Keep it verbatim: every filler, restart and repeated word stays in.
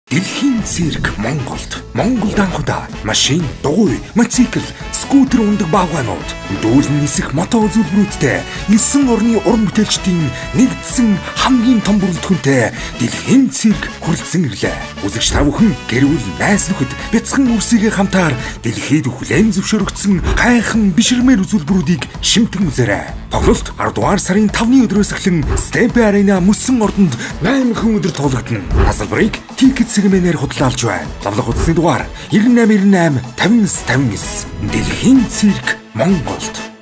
Дэлхийн цирк Монголд. Монголд анхудаа машин, дугуй, мотоцикл, скутер ундаг багуанууд, дүүлэн нисэх мото үзүүлбэрүүдтэй элсэн орны уран бүтээлчдийн нэгдсэн хамгийн том бүрэлдэхүүнтэй дэлхийн цирк хүрэлцэн ирлээ. Үзэгч та бүхэн гэр бүл, найз нөхөд, бяцхан үрсийгээ хамтаар дэлхийд хүлээн зөвшөөрөгдсөн гайхан биширмээр үзүүлбэрүүдийг шимтэн үзээрэй. Тоглолт арав дугаар сарын тавны өдрөөс эхлэн Step Arena Мөсөн ордонд найман хүн өдөр тоглогдно. Тасалбарыг Ticket Segment-ээр худалдаалж байна. Лавлах утасны дугаар нine нine nine five nine nine. Дэлхийн цирк Монголд.